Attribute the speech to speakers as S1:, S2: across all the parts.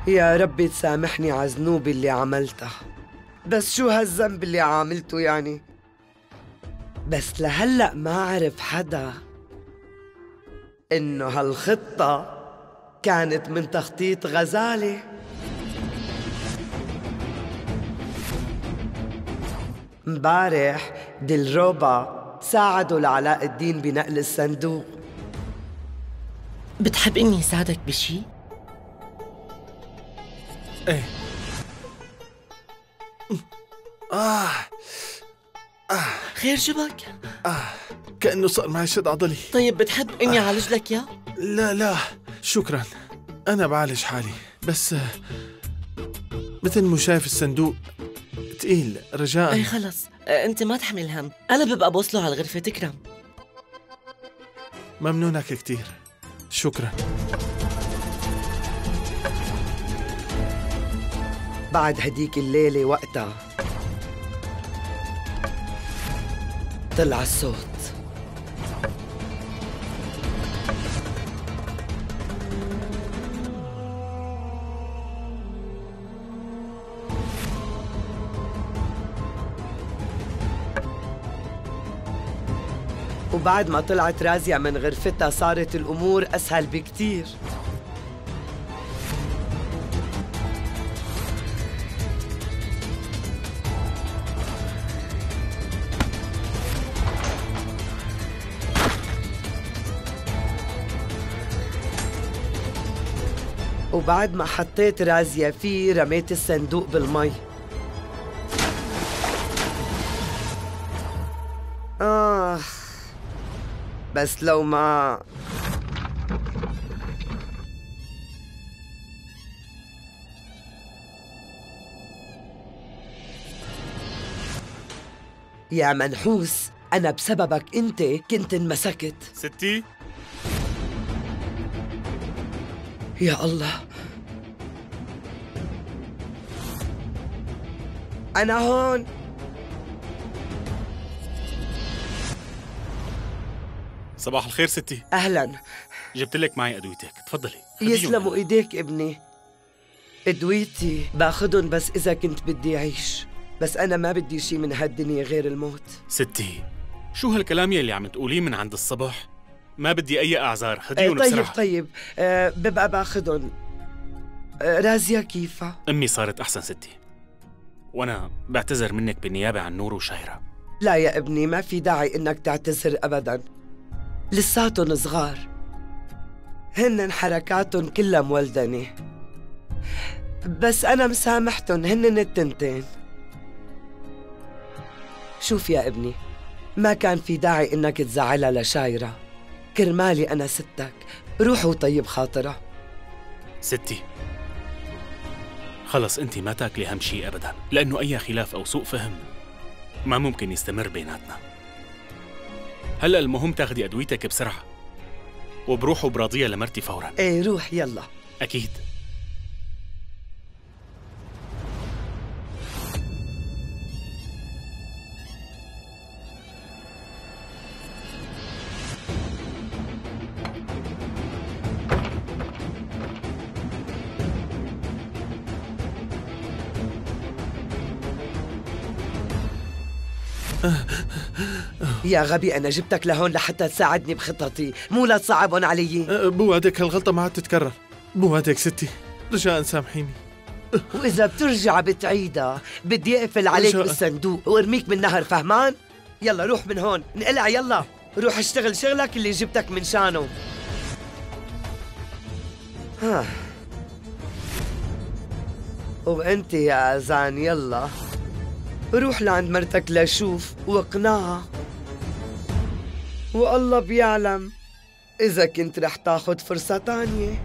S1: يا ربي تسامحني على ذنوبي اللي عملتها. بس شو هالذنب اللي عاملته يعني؟ بس لهلأ ما عرف حدا إنه هالخطة كانت من تخطيط غزالة. مبارح دلروبا ساعدوا لعلاء الدين بنقل الصندوق.
S2: بتحب إني ساعدك بشي؟
S3: ايه.
S2: خير شبك؟
S3: كأنه صار معي شد عضلي.
S2: طيب بتحب إني أعالج لك يا؟
S3: لا شكرا، أنا بعالج حالي. بس مثل ما شايف الصندوق تقيل، رجاء.
S2: اي خلص، أنت ما تحمل هم، أنا ببقى بوصله على الغرفة. تكرم.
S3: ممنونك كتير، شكرا.
S1: بعد هديك الليلة وقتها طلع الصوت. وبعد ما طلعت رازية من غرفتها صارت الأمور أسهل بكتير. وبعد ما حطيت رازية فيه رميت الصندوق بالمي. بس لو ما يا منحوس، أنا بسببك أنت كنت انمسكت.
S4: ستي،
S1: يا الله، أنا هون.
S4: صباح الخير ستي.
S1: أهلاً.
S4: جبت لك معي أدويتك، تفضلي.
S1: يسلموا إيديك ابني. أدويتي باخدن بس إذا كنت بدي أعيش، بس أنا ما بدي شي من هالدنيا غير الموت.
S4: ستي، شو هالكلام يلي عم تقوليه من عند الصبح؟ ما بدي أي أعذار، خديهم بسرعة.
S1: طيب ببقى باخدن. رازية كيفها؟
S4: أمي صارت أحسن ستي، وأنا بعتذر منك بالنيابة عن نور وشاهرة.
S1: لا يا ابني، ما في داعي إنك تعتذر أبداً، لساتن صغار، هنن حركاتن كلها مولدنة، بس أنا مسامحتن هنن التنتين. شوف يا ابني، ما كان في داعي إنك تزعلها لشايرة، كرمالي أنا ستك، روح وطيب خاطرها.
S4: ستي، خلص أنت ما تاكلي هم شيء أبداً، لأنه أي خلاف أو سوء فهم ما ممكن يستمر بيناتنا. هلأ المهم تاخدي أدويتك بسرعة، وبروح وبراضيها لمرتي فوراً.
S1: إيه روح يلا.
S4: أكيد.
S1: يا غبي، أنا جبتك لهون لحتى تساعدني بخططي، مو لا تصعبهم علي.
S3: بوعدك هالغلطة ما عاد تتكرر، بوعدك ستي، رجاء سامحيني.
S1: وإذا بترجع بتعيدها بدي أقفل عليك بالصندوق وارميك بالنهر، فهمان؟ يلا روح من هون، انقلع يلا، روح اشتغل شغلك اللي جبتك من شانه. وانت يا أذان يلا روح لعند مرتك لشوف واقنعها، والله بيعلم إذا كنت رح تاخد فرصة تانية.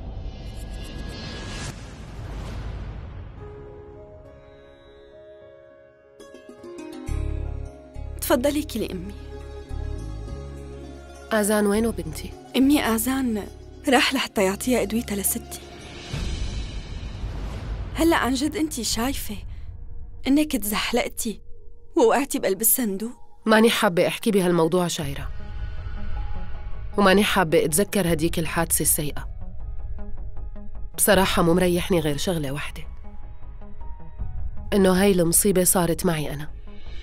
S5: تفضلي كلي أمي.
S6: آذان وينه بنتي؟
S5: أمي آذان راح لحتى يعطيها أدويتها لستي. هلأ عن جد أنتي شايفة إنك تزحلقتي ووقعتي بقلب الصندوق؟
S6: ماني حابة أحكي بهالموضوع شايرة، وماني حابة أتذكر هديك الحادثة السيئة. بصراحة مو مريحني غير شغلة واحدة، إنه هاي المصيبة صارت معي أنا،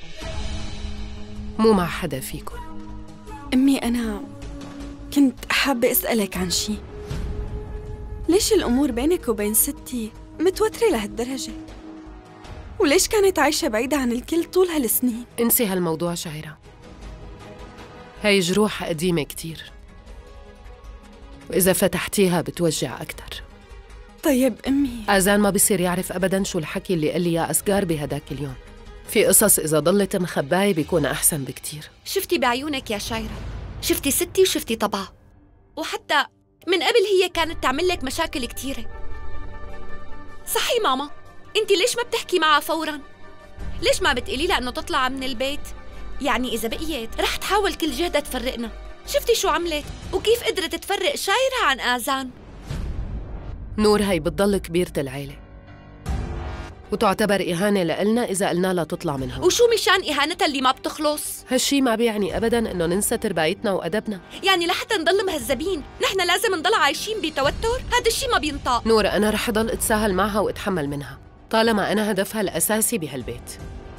S6: مو مع حدا فيكم.
S5: أمي أنا كنت حابة أسألك عن شي. ليش الأمور بينك وبين ستي متوترة لهالدرجة؟ وليش كانت عايشة بعيدة عن الكل طول هالسنين؟
S6: انسي هالموضوع شاعرة، هاي جروح قديمة كتير، وإذا فتحتيها بتوجع أكتر.
S5: طيب أمي،
S6: آذان ما بيصير يعرف أبداً شو الحكي اللي قال لي يا أسجار بهداك اليوم. في قصص إذا ضلت مخباية بيكون أحسن بكتير.
S7: شفتي بعيونك يا شايرة، شفتي ستي وشفتي طبعها، وحتى من قبل هي كانت تعمل لك مشاكل كتيرة. صحي ماما، انت ليش ما بتحكي معها فوراً؟ ليش ما بتقولي لها انه تطلع من البيت؟ يعني إذا بقيت رح تحاول كل جهدها تفرقنا. شفتي شو عملت وكيف قدرت تفرق شايرة عن آذان؟
S6: نور هي بتضل كبيرة العيلة، وتعتبر إهانة لإلنا إذا قلنا لها تطلع من هون.
S7: وشو مشان إهانتها اللي ما بتخلص؟
S6: هالشي ما بيعني أبداً إنه ننسى تربايتنا وأدبنا.
S7: يعني لحتى نضل مهذبين نحن لازم نضل عايشين بتوتر؟ هذا الشي ما بينطاق.
S6: نور أنا رح أضل أتساهل معها وأتحمل منها طالما أنا هدفها الأساسي بهالبيت.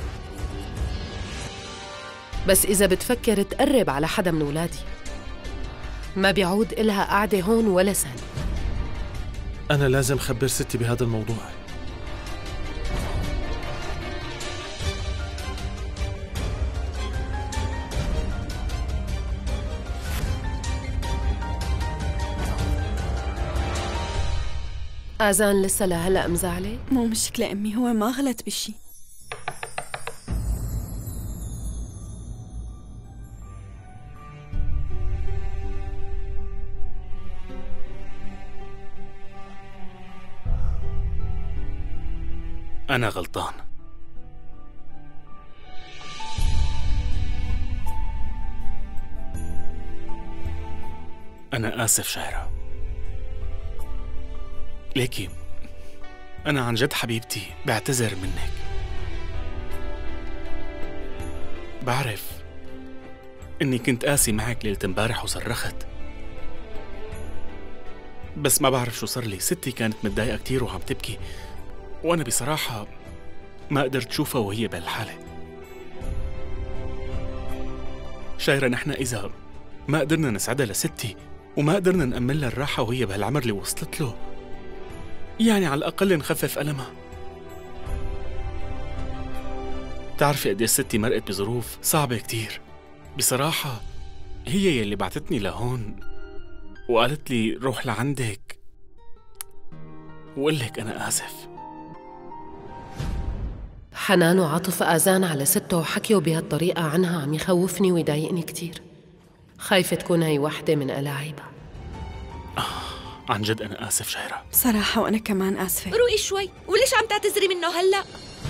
S6: بس إذا بتفكر تقرب على حدا من ولادي ما بيعود إلها قعدة هون ولا ثانية.
S3: أنا لازم خبر ستي بهذا الموضوع.
S6: آذان لسه لهلأ مزعلة؟
S5: مو مشكلة أمي، هو ما غلط بشي.
S4: أنا غلطان. أنا آسف شاعرة، ليكي أنا عن جد حبيبتي بعتذر منك. بعرف إني كنت قاسي معك ليلة امبارح وصرخت، بس ما بعرف شو صار لي. ستي كانت متضايقة كتير وعم تبكي، وأنا بصراحة ما قدرت شوفها وهي بهالحالة. شايرة نحن إذا ما قدرنا نسعدها لستي وما قدرنا نأمن لها الراحة وهي بهالعمر اللي وصلت له، يعني على الأقل نخفف ألمها. تعرفي قديش ستي مرقت بظروف صعبة كتير. بصراحة هي يلي بعتتني لهون وقالت لي روح لعندك وقل لك أنا آسف.
S6: حنان وعطف آذان على سته وحكيه بهالطريقة عنها عم يخوفني ويضايقني كتير. خايفة تكون هي وحدة من ألاعيبها.
S4: عن جد أنا آسف شايرة.
S5: بصراحة وأنا كمان آسفة.
S7: روقي شوي، وليش عم تعتذري منه هلأ؟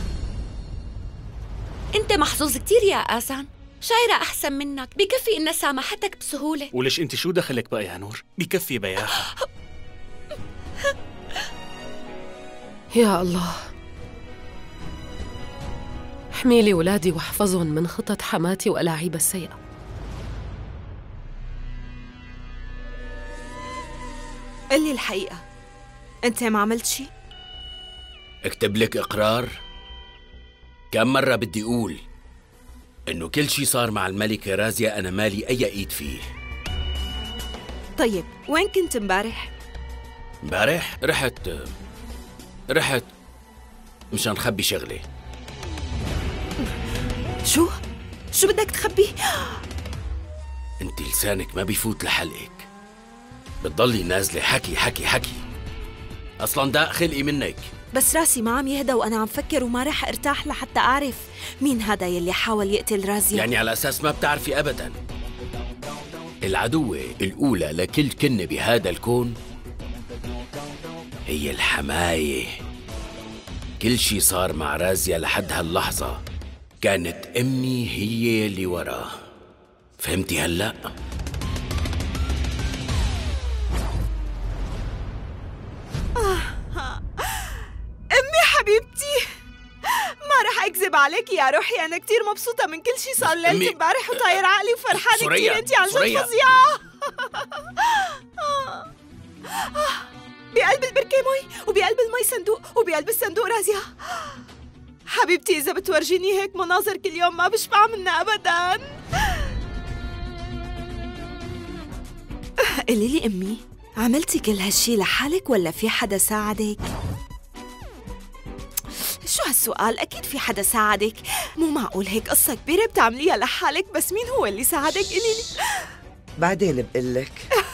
S7: أنت محظوظ كتير يا آذان، شايرة أحسن منك، بكفي إنها سامحتك بسهولة.
S4: وليش أنت شو دخلك بقى يا نور؟ بكفي بياخة.
S6: يا الله، احميلي ولادي واحفظهم من خطط حماتي وألاعيب السيئة.
S8: قلي الحقيقة، أنت ما عملت شي؟
S9: اكتب لك إقرار؟ كم مرة بدي أقول إنه كل شي صار مع الملكة رازية أنا مالي أي إيد فيه.
S8: طيب وين كنت امبارح؟
S9: امبارح رحت مشان خبي شغلي.
S8: شو بدك تخبي؟
S9: انت لسانك ما بيفوت لحلقك، بتضلي نازلة حكي حكي حكي، أصلاً داق خلقي منك.
S8: بس راسي ما عم يهدى وأنا عم فكر وما رح ارتاح لحتى أعرف مين هذا يلي حاول يقتل رازية.
S9: يعني على أساس ما بتعرفي أبداً. العدوة الأولى لكل كنة بهذا الكون هي الحماية. كل شي صار مع رازية لحد هاللحظة كانت أمي هي اللي وراه. فهمتي هلأ؟
S8: أمي حبيبتي، ما رح أكذب عليك يا روحي، أنا كتير مبسوطة من كل شي صار ليلة امبارح وطاير عقلي وفرحانة كتير. أنتي عن جد فظيعة. بقلب البركة مي، وبقلب المي صندوق، وبقلب الصندوق رازيا. حبيبتي إذا بتورجيني هيك مناظر كل يوم ما بشبع منها أبداً. قولي لي أمي، عملتي كل هالشي لحالك ولا في حدا ساعدك؟ شو هالسؤال؟ أكيد في حدا ساعدك، مو معقول هيك قصة كبيرة بتعمليها لحالك، بس مين هو اللي ساعدك؟ قولي لي.
S1: بعدين بقلك.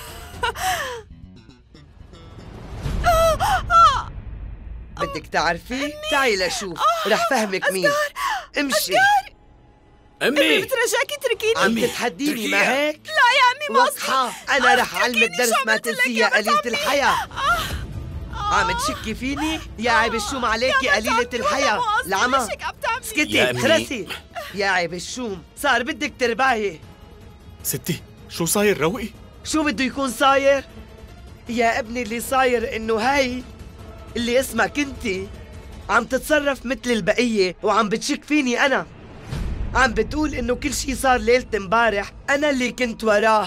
S1: بدك تعرفي؟ تعي لشوف، رح فهمك مين. امشي.
S9: أمي
S8: بترجاكي تركيني.
S1: عم تتحديني ما هيك؟
S8: لا يا أمي ما
S1: وقحة، أنا رح أعلمك درس ما تنسيه قليلة الحياة. عم تشكي فيني؟ يا عيب الشوم عليكي قليلة الحياة. العمى اسكتي خرسي. يا عيب الشوم، صار بدك ترباية.
S4: ستي شو صاير روقي؟
S1: شو بده يكون صاير؟ يا ابني اللي صاير إنه هاي اللي اسمها كنتي عم تتصرف مثل البقية وعم بتشك فيني أنا. عم بتقول إنه كل شي صار ليلة امبارح أنا اللي كنت وراه.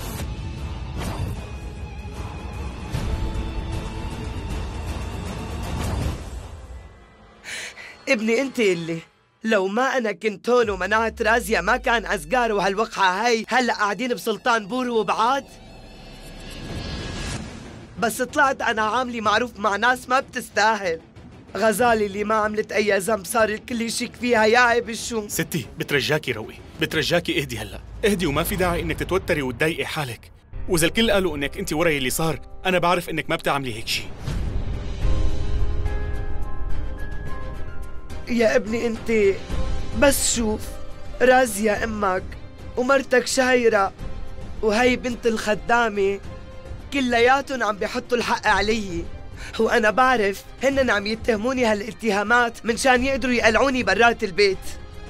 S1: ابني انت اللي لو ما انا كنت هون ومنعت رازيا ما كان أزقار وهالوقحة هاي هلا قاعدين بسلطان بور وبعاد. بس طلعت انا عاملي معروف مع ناس ما بتستاهل. غزالي اللي ما عملت اي ذنب صار الكل يشك فيها. يا عيب الشوم.
S4: ستي بترجاكي روقي، بترجاكي اهدي هلا، اهدي وما في داعي انك تتوتري وتضايقي حالك. واذا الكل قالوا انك انت وراي اللي صار، انا بعرف انك ما بتعملي هيك شيء.
S1: يا ابني انت بس شوف، رازيا امك ومرتك شايرة وهي بنت الخدامة كلياتهم عم بيحطوا الحق علي، وأنا بعرف هن عم يتهموني هالاتهامات منشان يقدروا يقلعوني برات البيت.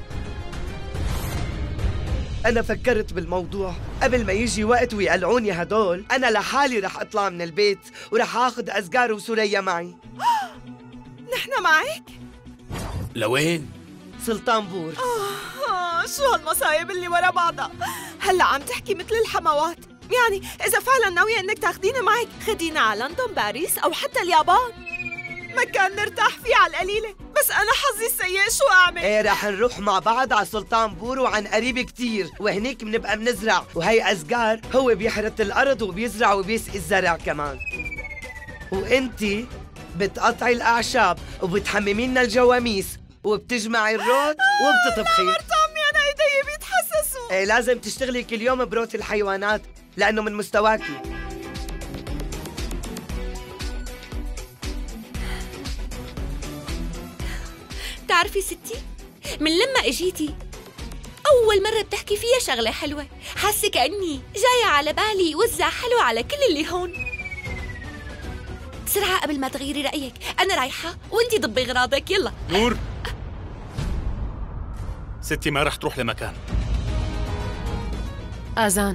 S1: أنا فكرت بالموضوع قبل ما يجي وقت ويقلعوني هدول، أنا لحالي رح أطلع من البيت ورح آخذ أزقار وسوريا معي.
S8: نحن معك؟
S9: لوين؟
S1: سلطان بور.
S8: شو هالمصايب اللي ورا بعضها؟ هلا عم تحكي مثل الحموات. يعني إذا فعلا ناوية إنك تاخدينا معك، خدينا على لندن، باريس، أو حتى اليابان، مكان نرتاح فيه على القليلة. بس أنا حظي السيء، شو أعمل؟
S1: إيه رح نروح مع بعض على سلطان بور وعن قريب كتير، وهنيك بنبقى بنزرع، وهي أزقار هو بيحرث الأرض وبيزرع وبيسقي الزرع كمان، وإنتي بتقطعي الأعشاب وبتحممي لنا الجواميس وبتجمعي الروت وبتطبخي.
S8: مرت عمي أنا إيدي بيتحسسوا.
S1: إيه لازم تشتغلي كل يوم بروت الحيوانات لأنه من مستواكي.
S7: بتعرفي ستي، من لما اجيتي أول مرة بتحكي فيها شغلة حلوة، حاسة كأني جاية على بالي وزع حلو على كل اللي هون. بسرعة قبل ما تغيري رأيك، أنا رايحة وأنتي ضبي غراضك. يلا
S4: نور. ستي ما رح تروح لمكان.
S6: آذان،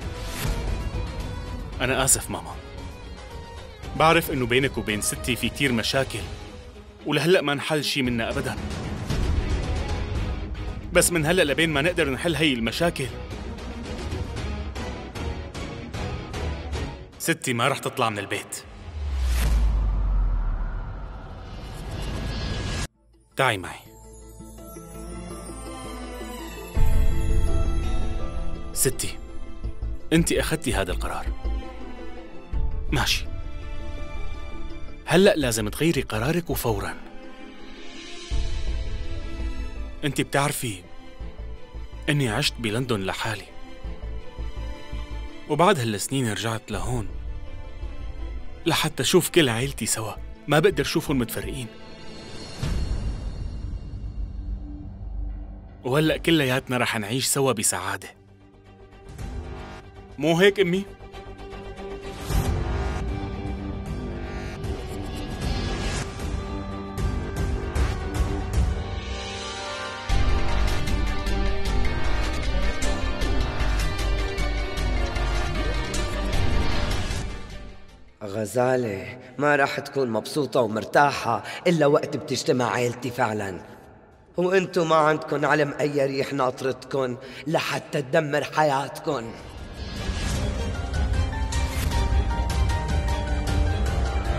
S4: أنا آسف ماما، بعرف إنه بينك وبين ستي في كتير مشاكل ولهلأ ما نحل شي منا أبداً، بس من هلأ لبين ما نقدر نحل هي المشاكل ستي ما رح تطلع من البيت. تعي معي. ستي انت اخذتي هذا القرار، ماشي، هلأ لازم تغيري قرارك وفوراً. انت بتعرفي اني عشت بلندن لحالي، وبعد هالسنين رجعت لهون لحتى شوف كل عائلتي سوا، ما بقدر شوفهم متفرقين. وهلأ كلياتنا رح نعيش سوا بسعادة، مو هيك أمي؟
S1: غزالة ما راح تكون مبسوطة ومرتاحة إلا وقت بتجتمع عيلتي فعلاً، وانتو ما عندكن علم أي ريح ناطرتكن لحتى تدمر حياتكن.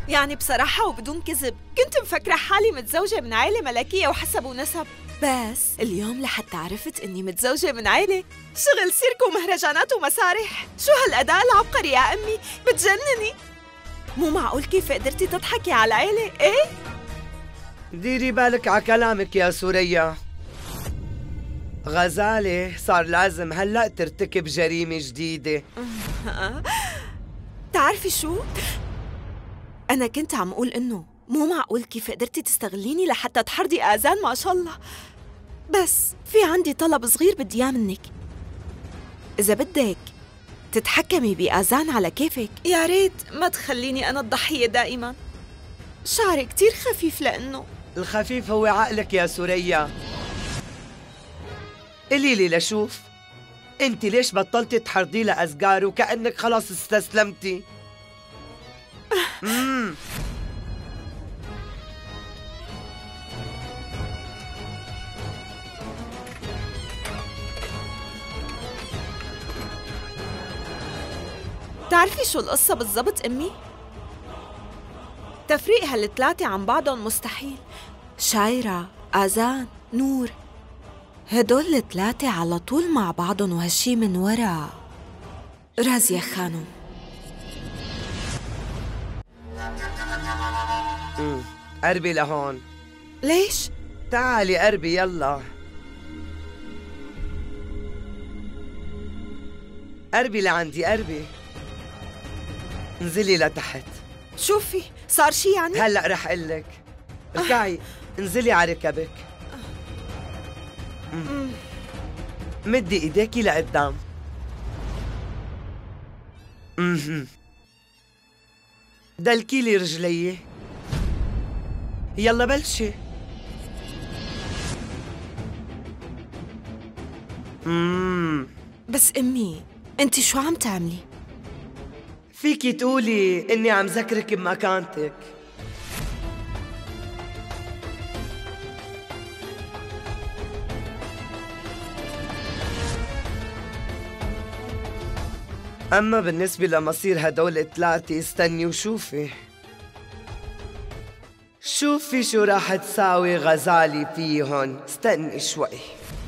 S8: يعني بصراحة وبدون كذب كنت مفكرة حالي متزوجة من عائلة ملكية وحسب ونسب، بس اليوم لحتى عرفت إني متزوجة من عائلة شغل سيرك ومهرجانات ومسارح. شو هالأداء العبقري يا أمي، بتجنني. مو معقول كيف قدرتي تضحكي على العائلة، إيه؟
S1: ديري بالك على كلامك يا سوريا. غزالة صار لازم هلأ ترتكب جريمة جديدة.
S8: تعرفي شو؟ أنا كنت عم أقول إنه مو معقول كيف قدرتي تستغليني لحتى تحرضي آذان، ما شاء الله. بس في عندي طلب صغير بدي إياه منك. إذا بدك تتحكمي بآذان على كيفك، يا ريت ما تخليني أنا الضحية دائما. شعري كتير خفيف لأنه
S1: الخفيف هو عقلك يا سوريا. قولي لي لشوف، انت ليش بطلتي تحرضي لها أزقار وكأنك خلاص استسلمتي؟
S8: تعرفي شو القصة بالضبط أمي؟ تفريق هالثلاثة عن بعضهم مستحيل. شايرة، آذان، نور، هدول الثلاثة على طول مع بعضهم، وهالشي من ورا رازية خانم.
S1: قربي لهون.
S8: ليش؟
S1: تعالي قربي يلا. قربي لعندي، قربي. انزلي لتحت.
S8: شوفي صار شي يعني؟
S1: هلأ رح قلك. اركعي، انزلي على ركبك. مدي ايديكي لقدام. دلكي لي رجلي. يلا بلشي.
S8: بس أمي أنت شو عم تعملي؟
S1: فيكي تقولي إني عم ذكرك بمكانتك. أما بالنسبة لمصير هدول الثلاثة استني وشوفي. شوفي شو راح تساوي غزالي فيهن. استني شوي.